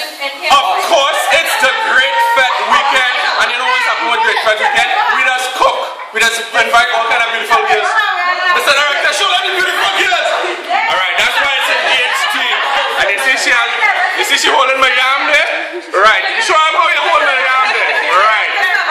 Of course, it's the Great Fete weekend, and you know what's happening with Great Fete weekend? We just cook. We just invite all kind of beautiful girls. Mr. Director, show them the beautiful girls. Alright, that's why it's in HD. And you see she holding my yam there? Right. Show them how you hold my yam there. Right.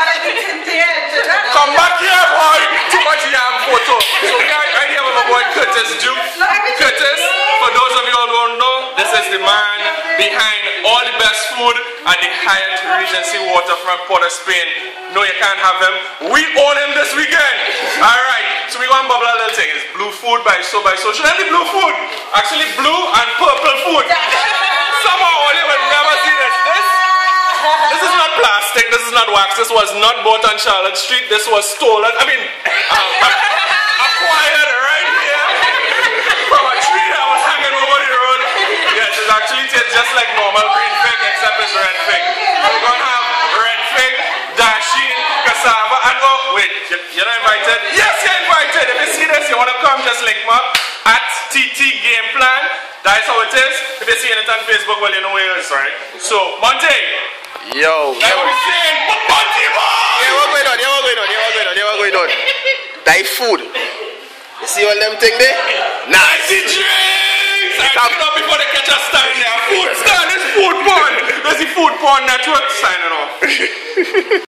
Come back here, boy. Too much yam photo. So we are right here with my boy Curtis Duke. Curtis, for those of you all who don't know, this is the man behind all the best food at the Hyatt Regency Waterfront, Port of Spain. No, you can't have him. We own him this weekend. Alright, so we're going to bubble a little thing. It's blue food by So. Show them the blue food. Actually, blue and purple food. Somehow, you will never see this. This is not plastic. This is not wax. This was not bought on Charlotte Street. This was stolen. I mean, acquired right here from a tree that was hanging over the road. Yes, it actually tastes just like normal green fig, except it's red fig. We're going to have red fig, dasheen, cassava, and oh, wait, you're not invited? Yes, you're invited. If you see this, you want to come, just link me up at TT Game Plan. That's how it is. If you see it on Facebook, well, you know where it is, right? So, Monte. Yo. That's what we're saying. Monte, boy! Yeah, what's going on? That food. You see all them thing there? Nice. The drinks! I pick it up before they catch us stand there. Food stand is food porn. There's the food porn network signing off.